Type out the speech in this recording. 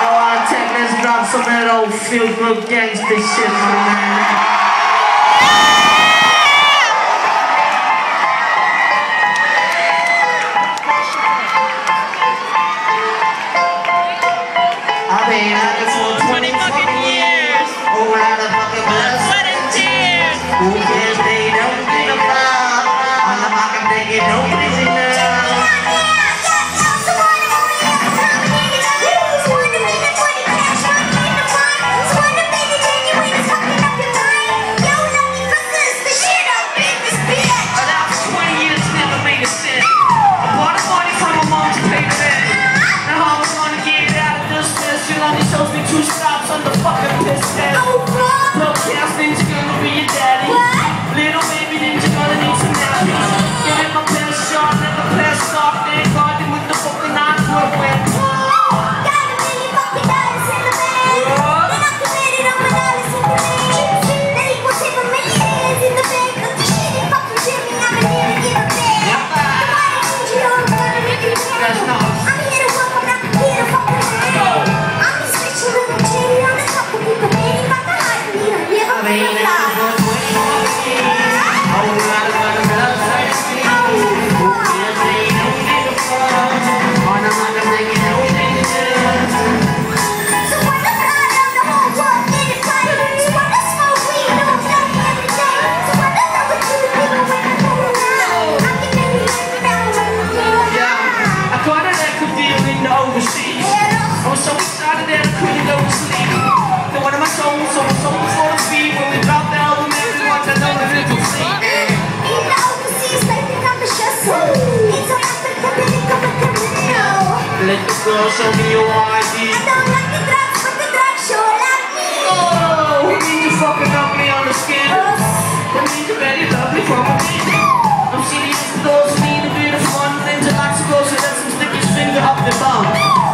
Let's drop some of that old feel-good gangsta shit, my man. I just want 20 fucking years. Oh, out of fucking blood, sweat and tears. Who cares? They don't think about. On the market, they get no busy now. Shows me 2 stops on the fucking piss test. Broadcasting's gonna be your daddy. What? Little baby ninja gonna need some nappies. Give him a pass shot, never pass off. They ain't guarding with the fucking non-work with. Got $1 million fucking dollars in the bank. Then I'm committed on my dollars in the bank. Then he will take $1 million in the bank. Look the shit and fucking Jimmy, I'm in here to get a bag. The body ninja, I'm gonna make you That's nice. I'm here to work, I'm not here to fucking hang. So excited that I couldn't go to sleep. Then one of my souls, so my soul for the feet. When we dropped the album, everyone I know that it will see. In the overseas, they think I'm the chassis. It's a Africa, they think I'm a criminal. Let the girl show me your ID. I don't like the drugs, but the drugs sure like me. Oh, it means you fucking ugly on the skin. That means you're very lovely from a beat. I'm serious for those who need a bit of fun. Then to like to go, so let some stick his finger up the bum.